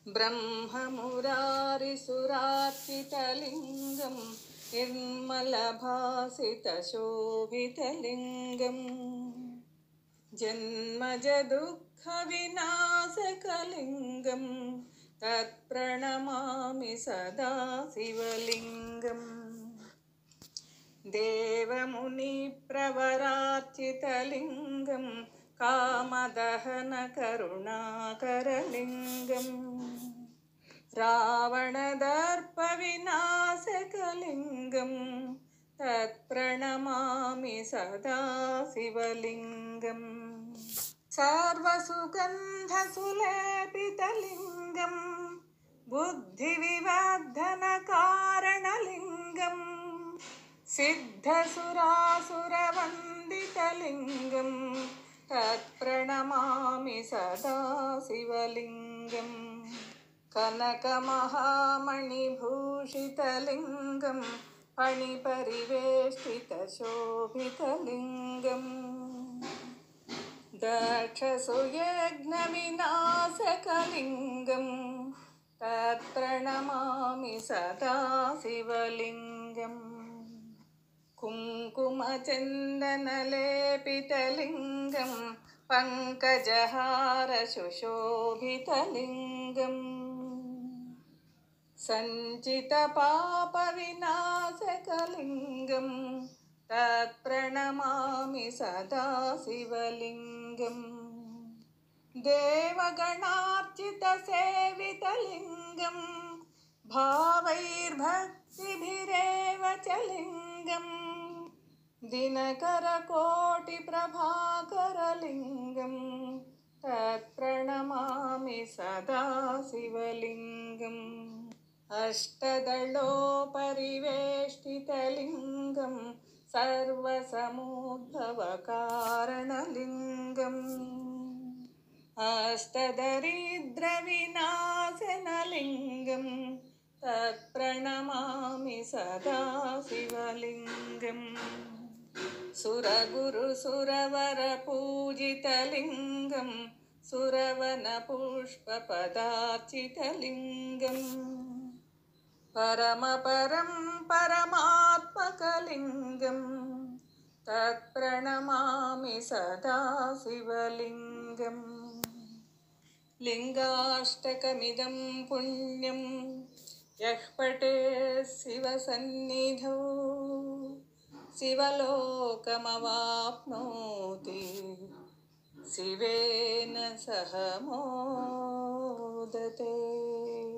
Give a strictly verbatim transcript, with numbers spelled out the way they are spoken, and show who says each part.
Speaker 1: ब्रह्ममुरारिसुरार्चितलिङ्गं निर्मलभासितशोभितलिङ्गम् जन्मजदुःखविनाशकलिङ्गं तत्प्रणमामि सदा शिवलिङ्गम् देवमुनिप्रवरार्चितलिङ्गं कामदहनकरुणाकरलिङ्गम् रावणदर्पविनाशकलिङ्गं तत्प्रणमामि सदा शिवलिङ्गम् सर्वसुगन्धसुलेपितलिङ्गं बुद्धिविवर्धनकारणलिङ्गम् सिद्धसुरासुरवन्दितलिङ्गं तत्प्रणमामि सदा शिवलिङ्गम् कनकमहामणिभूषितलिङ्गं फणिपरिवेष्टितशोभितलिङ्गम् दक्षसुयज्ञविनाशकलिङ्गं तत्प्रणमामि सदा शिवलिङ्गम् कुङ्कुमचन्दनलेपितलिङ्गं पङ्कजहारशुशोभितलिङ्गम् सञ्चितपापविनाशकलिङ्गं तत्प्रणमामि सदा शिवलिङ्गम् देवगणार्चितसेवितलिङ्गं भावैर्भक्तिभिरेव च लिङ्गम् दिनकरकोटिप्रभाकरलिङ्गं तत्प्रणमामि सदा शिवलिङ्गम् अष्टदलोपरिवेष्टितलिङ्गं सर्वसमुद्भवकारणलिङ्गम् अष्टदरिद्रविनाशनलिङ्गं तत्प्रणमामि सदा शिवलिङ्गम् सुरगुरुसुरवरपूजितलिङ्गं सुरवनपुष्पपदार्चितलिङ्गम् परमपरं परमात्मकलिङ्गं तत्प्रणमामि सदा शिवलिङ्गम् लिङ्गाष्टकमिदं पुण्यं यः पठेत् शिवसन्निधौ शिवलोकमवाप्नोति शिवेन सह मोदते।